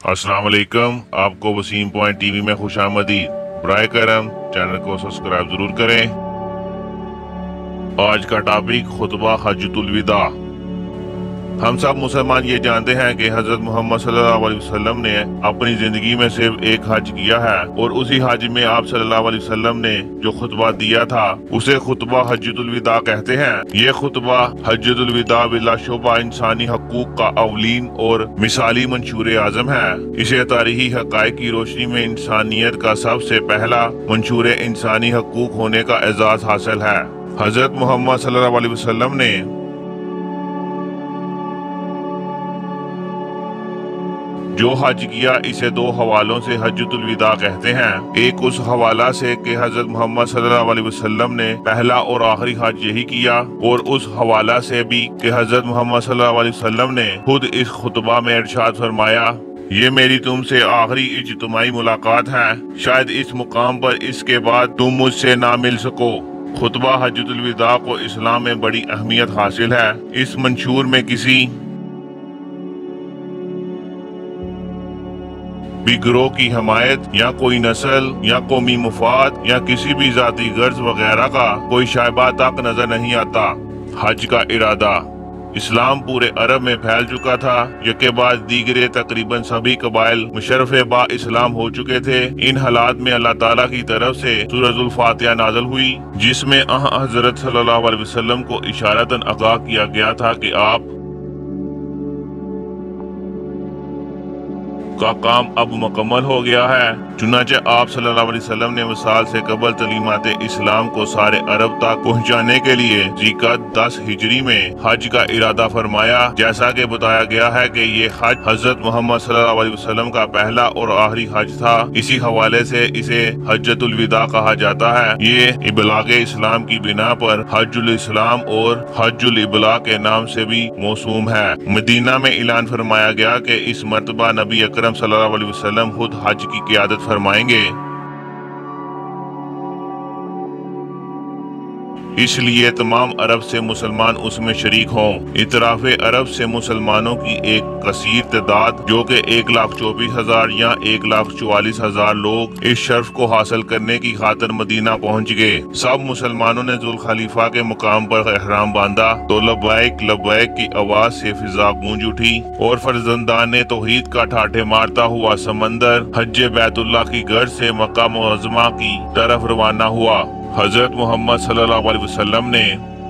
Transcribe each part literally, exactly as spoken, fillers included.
अस्सलाम वालेकुम। आपको वसीम पॉइंट टीवी में खुश आमदीद। बराए करम चैनल को सब्सक्राइब जरूर करें। आज का टॉपिक खुतबा हज्जतुल विदा। हम सब मुसलमान ये जानते हैं कि हजरत मोहम्मद सल्लल्लाहु अलैहि वसल्लम ने अपनी जिंदगी में सिर्फ एक हज किया है और उसी हज में आप सल्लल्लाहु अलैहि वसल्लम ने जो खुतबा दिया था उसे खुतबा हज्जतुल विदा कहते हैं। ये खुतबा हज्जतुल विदा बिला शुबा इंसानी हकूक का अवलीन और मिसाली मंशूर आजम है। इसे तारीखी हकायक की रोशनी में इंसानियत का सबसे पहला मंशूर इंसानी हकूक होने का एजाज हासिल है। हजरत मोहम्मद सल्लल्लाहु अलैहि वसल्लम ने जो हज किया इसे दो हवालों से हज्जतुल विदा कहते हैं। एक उस हवाला से कि हजरत मोहम्मद सल्लल्लाहु अलैहि वसल्लम ने पहला और आखिरी हज यही किया, और उस हवाला से भी कि हजरत मोहम्मद सल्लल्लाहु अलैहि वसल्लम ने खुद इस खुतबा में इरशाद फरमाया, ये मेरी तुमसे आखिरी इज्तिमाई मुलाकात है, शायद इस मुकाम पर इसके बाद तुम मुझसे ना मिल सको। खुतबा हज्जतुल विदा को इस्लाम में बड़ी अहमियत हासिल है। इस मंशूर में किसी भी गिरोह की हमायत या कोई नस्ल या कौमी मुफाद या किसी भी जाती गर्ज वगैरह का कोई शायबा तक नजर नहीं आता। हज का इरादा इस्लाम पूरे अरब में फैल चुका था, जिसके बाद दीगरे तकरीबन सभी कबाइल मुशर्रफ बा इस्लाम हो चुके थे। इन हालात में अल्लाह ताला की तरफ से सूरतुल फातिहा नाज़िल हुई, जिसमें हज़रत सल्लल्लाहु अलैहि वसल्लम को इशारतन आगाह किया गया था कि आप का काम अब मुकम्मल हो गया है। चुनांचे आप सल्लल्लाहु अलैहि वसल्लम ने वसाल से कबल तलीमात इस्लाम को सारे अरब तक पहुंचाने के लिए ज़िलक़द दस हिजरी में हज का इरादा फरमाया। जैसा कि बताया गया है कि ये हज हजरत मोहम्मद सल्लल्लाहु अलैहि वसल्लम का पहला और आखिरी हज था। इसी हवाले से इसे हज्जतुल विदा कहा जाता है। ये इबलागे इस्लाम की बिना पर हज्जुल इस्लाम और हज्जुल इबलाग के नाम से भी मौसूम है। मदीना में ऐलान फरमाया गया कि इस मर्तबा नबी अकरम सल्लल्लाहु अलैहि वसल्लम खुद हज की क़ियादत फरमाएंगे, इसलिए तमाम अरब से मुसलमान उसमें शरीक हों। इतराफ़े अरब से मुसलमानों की एक कसीर तादाद जो कि एक लाख चौबीस हजार या एक लाख चौवालीस हजार लोग इस शर्फ को हासिल करने की खातिर मदीना पहुंच गए। सब मुसलमानों ने जुल खलीफा के मुकाम पर एहराम बांधा तो लब्बैक लब्बैक की आवाज से फिजा गूंज उठी और फर्जंदान ने तौहीद का ठाठे मारता हुआ समंदर हज्जे बैतुल्लाह की गर्ज से मक्का मुअज़्ज़मा की तरफ रवाना हुआ। हजरत मोहम्मद सल्लल्लाहु अलैहि वसल्लम ने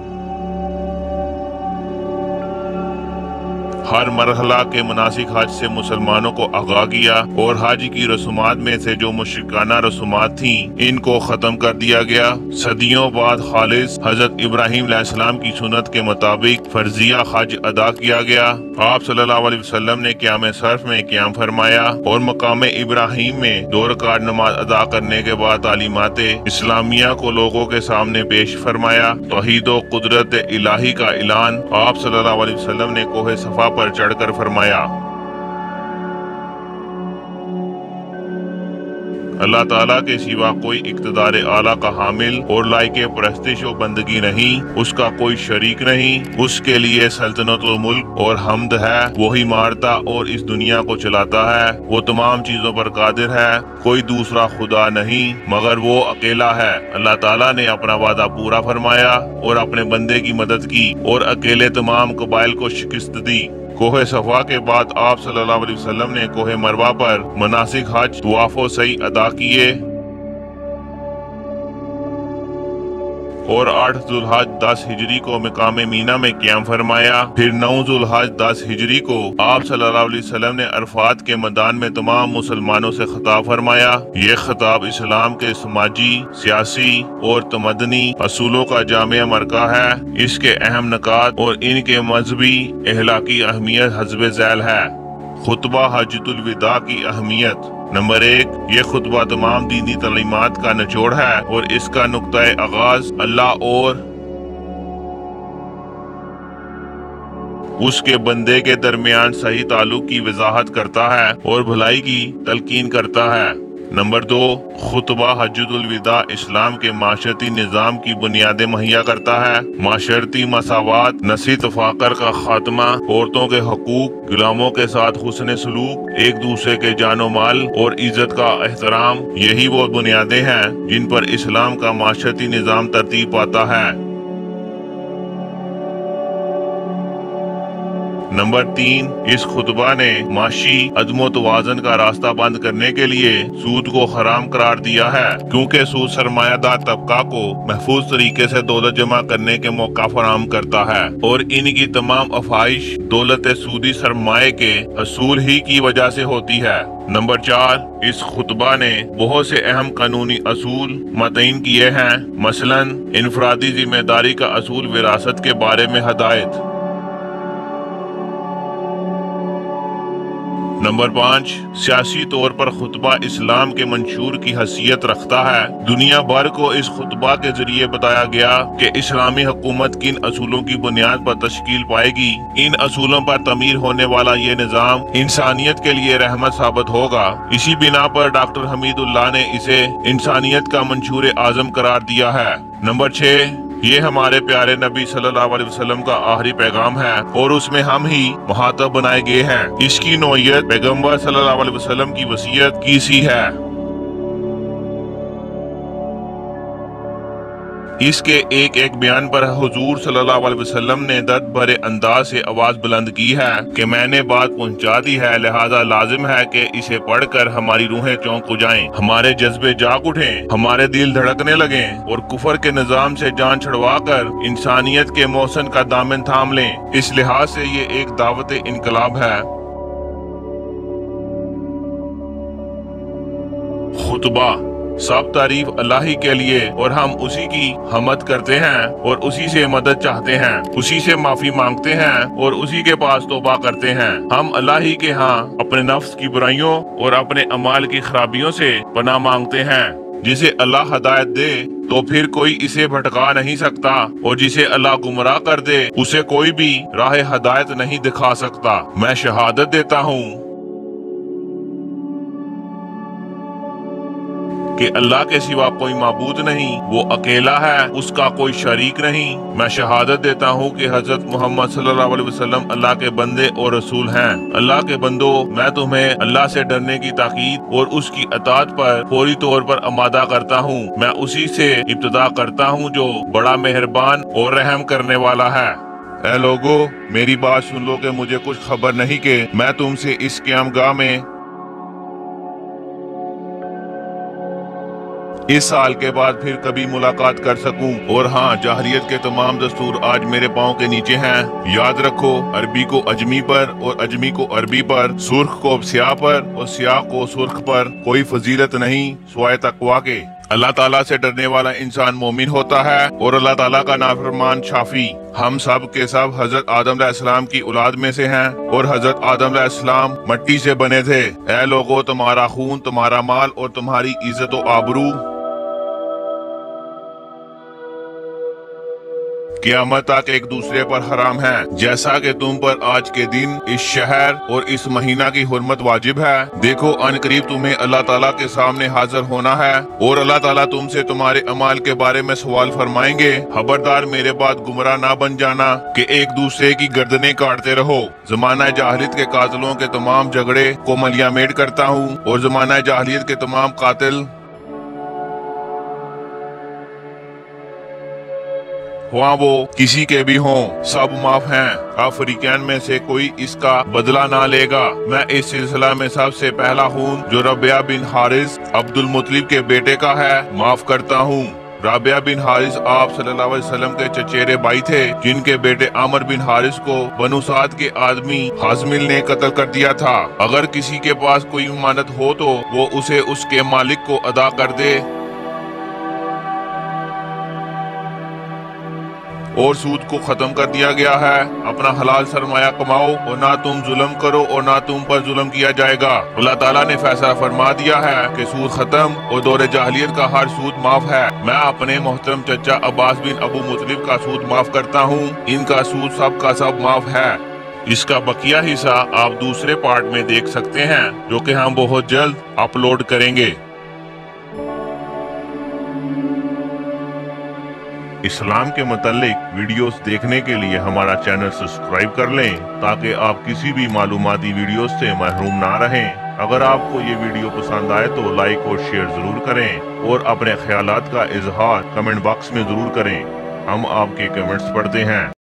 हर मरहला के मुनासिक हज से मुसलमानों को आगाह किया और हज की रसूमात में से जो मुशरिकाना रसूमात थी इनको खत्म कर दिया गया। सदियों बाद खालिस हजरत इब्राहिम अलैहिस्सलाम की सुन्नत के मुताबिक फर्जिया हज अदा किया गया। आप सल्लल्लाहु अलैहि वसल्लम ने क़याम सर्फ में क़याम फरमाया और मकाम इब्राहिम में दो रकात नमाज अदा करने के बाद तालीमात इस्लामिया को लोगों के सामने पेश फरमाया। तौहीद व कुदरत इलाही का ऐलान आप सल्लल्लाहु अलैहि वसल्लम ने कोहे सफा पर चढ़कर फरमाया। अल्लाह ताला के सिवा कोई इक़्तिदार आला का हामिल और लायके परस्तिश व बंदगी नहीं, उसका कोई शरीक नहीं। उसके लिए सल्तनत व मुल्क और हमद है। वही मारता और इस दुनिया को चलाता है। वो तमाम चीजों पर कादिर है। कोई दूसरा खुदा नहीं मगर वो अकेला है। अल्लाह ताला ने अपना वादा पूरा फरमाया और अपने बंदे की मदद की और अकेले तमाम कबाइल को शिकस्त दी। कोहे सफा के बाद आप सल्लल्लाहु अलैहि वसल्लम ने कोहे मरवा पर मनासिक हज तवाफ़ व सई अदा किए और आठ जुल्हज दस हिजरी को मकाम मीना में क़याम फरमाया। फिर नौ जुल्हज दस हिजरी को आप सल्लल्लाहु अलैहि वसल्लम ने अरफात के मैदान में तमाम मुसलमानों से खिताब फरमाया। ये खिताब इस्लाम के समाजी, सियासी और तमदनी असूलों का जामिया मरका है। इसके अहम नकात और इनके मजहबी अहलाकी अहमियत हस्ब झैल है। खुतबा हज्जतुल विदा की अहमियत। नंबर एक, ये खुतबा तमाम दीनी तालीमात का निचोड़ है और इसका नुक्ता-ए आगाज अल्लाह और उसके बंदे के दरमियान सही ताल्लुक की वजाहत करता है और भलाई की तलकीन करता है। नंबर दो, खुतबा हज्जुल विदा इस्लाम के माशरती निज़ाम की बुनियादें मुहैया करता है। माशरती मसावात, नस्ली तफाकर का खात्मा, औरतों के हकूक, गुलामों के साथ हुस्न सलूक, एक दूसरे के जानो माल और इज्जत का एहतराम, यही वो बुनियादें हैं जिन पर इस्लाम का माशरती निज़ाम तरतीब पाता है। नंबर तीन, इस खुतबा ने माशी अदमो तवाज़न का रास्ता बंद करने के लिए सूद को हराम करार दिया है, क्योंकि सूद सरमायादार तबका को महफूज तरीके से दौलत जमा करने के मौका फराहम करता है और इनकी तमाम अफाइश दौलत सूदी सरमाए के असूल ही की वजह से होती है। नंबर चार, इस खुतबा ने बहुत से अहम कानूनी असूल मतयन किए हैं, मसलन इनफरादी जिम्मेदारी का असूल, विरासत के बारे में हदायत। नंबर पाँच, सियासी तौर पर खुतबा इस्लाम के मंशूर की हैसियत रखता है। दुनिया भर को इस खुतबा के जरिए बताया गया कि इस्लामी हुकूमत किन असूलों की बुनियाद पर तश्कील पाएगी। इन असूलों पर तमीर होने वाला ये निज़ाम इंसानियत के लिए रहमत साबित होगा। इसी बिना पर डॉक्टर हमीदुल्लाह ने इसे इंसानियत का मंशूर आज़म करार दिया है। नंबर छह, ये हमारे प्यारे नबी सल्लल्लाहु अलैहि वसल्लम का आखिरी पैगाम है और उसमें हम ही मुहातब बनाए गए हैं। इसकी नौयत पैगम्बर सल्लल्लाहु अलैहि वसल्लम की वसीयत की सी है। इसके एक एक बयान पर हुजूर सल्लल्लाहु अलैहि वसल्लम ने दर्द भरे अंदाज से आवाज बुलंद की है कि मैंने बात पहुंचा दी है, लिहाजा लाजिम है कि इसे पढ़कर हमारी रूहें चौंक जाएं, हमारे जज्बे जाग उठें, हमारे दिल धड़कने लगें और कुफर के निजाम से जान छुड़वाकर इंसानियत के मौसम का दामन थाम लें। इस लिहाज से ये एक दावत इनकलाब है। खुतबा, सब तारीफ अल्लाह ही के लिए और हम उसी की हमद करते हैं और उसी से मदद चाहते हैं, उसी से माफी मांगते हैं और उसी के पास तौबा करते हैं। हम अल्लाह ही के यहाँ अपने नफ्स की बुराइयों और अपने अमाल की खराबियों से पनाह मांगते हैं। जिसे अल्लाह हदायत दे तो फिर कोई इसे भटका नहीं सकता और जिसे अल्लाह गुमराह कर दे उसे कोई भी राह हदायत नहीं दिखा सकता। मैं शहादत देता हूँ कि अल्लाह के सिवा कोई माबूद नहीं, वो अकेला है, उसका कोई शरीक नहीं। मैं शहादत देता हूँ कि हजरत मोहम्मद सल्लल्लाहु अलैहि वसल्लम अल्लाह के बंदे और रसूल हैं। अल्लाह के बंदो, मैं तुम्हें अल्लाह से डरने की ताकीद और उसकी अताअत पर फौरी तौर पर आमादा करता हूँ। मैं उसी से इब्तिदा करता हूँ जो बड़ा मेहरबान और रहम करने वाला है। ऐ लोगो, मेरी बात सुन लो कि मुझे कुछ खबर नहीं कि मैं तुमसे इस क़यामगाह में इस साल के बाद फिर कभी मुलाकात कर सकूं। और हाँ, जाहलियत के तमाम दस्तूर आज मेरे पाँव के नीचे हैं। याद रखो, अरबी को अजमी पर और अजमी को अरबी पर, सुर्ख को स्याह पर और स्याह को सुर्ख पर कोई फजीलत नहीं सिवाय तकवा के। अल्लाह ताला से डरने वाला इंसान मोमिन होता है और अल्लाह ताला का नाफरमान शाफी। हम सब के सब हजरत आदम अलैहिस्सलाम की औलाद में से हैं और हजरत आदम अलैहिस्सलाम मिट्टी से बने थे। ऐ लोगों, तुम्हारा खून, तुम्हारा माल और तुम्हारी इज्जत और आबरू क़यामत तक एक दूसरे पर हराम है, जैसा कि तुम पर आज के दिन, इस शहर और इस महीना की हुर्मत वाजिब है। देखो, अनकरीब तुम्हें अल्लाह ताला के सामने हाजिर होना है और अल्लाह ताला तुमसे तुम्हारे अमाल के बारे में सवाल फरमाएंगे। खबरदार, मेरे बाद गुमराह ना बन जाना कि एक दूसरे की गर्दनें काटते रहो। जमाना जाहिलियत के कातिलों के तमाम झगड़े को मलियामेट करता हूँ और जमाना जाहिलियत के तमाम कातिल वहाँ वो किसी के भी हों, सब माफ हैं। अफ्रीकन में से कोई इसका बदला ना लेगा। मैं इस सिलसिला में सबसे पहला खून जो रबिया बिन हारिस अब्दुल मुत्तलिब के बेटे का है माफ करता हूँ। रबिया बिन हारिस आप सल्लल्लाहु अलैहि वसल्लम के चचेरे भाई थे, जिनके बेटे आमर बिन हारिस को बनु साद के आदमी हाजमिल ने कत्ल कर दिया था। अगर किसी के पास कोई अमानत हो तो वो उसे उसके मालिक को अदा कर दे और सूद को खत्म कर दिया गया है। अपना हलाल सरमाया कमाओ और ना तुम जुल्म करो और ना तुम पर जुल्म किया जाएगा। अल्लाह ताला ने फैसला फरमा दिया है कि सूद खत्म और दौरे जाहिलियत का हर सूद माफ है। मैं अपने मोहतरम चचा अब्बास बिन अबू मुत्तलिब का सूद माफ करता हूँ। इनका सूद सब का सब माफ है। इसका बकिया हिस्सा आप दूसरे पार्ट में देख सकते हैं, जो कि हम बहुत जल्द अपलोड करेंगे। اسلام کے متعلق ویڈیوز دیکھنے کے لیے ہمارا چینل سبسکرائب کر لیں تاکہ آپ کسی بھی معلوماتی ویڈیوز سے محروم نہ رہیں۔ اگر آپ کو یہ ویڈیو پسند آئے تو لائک اور شیئر ضرور کریں اور اپنے خیالات کا اظہار کمنٹ باکس میں ضرور کریں، ہم آپ کے کمنٹس پڑھتے ہیں۔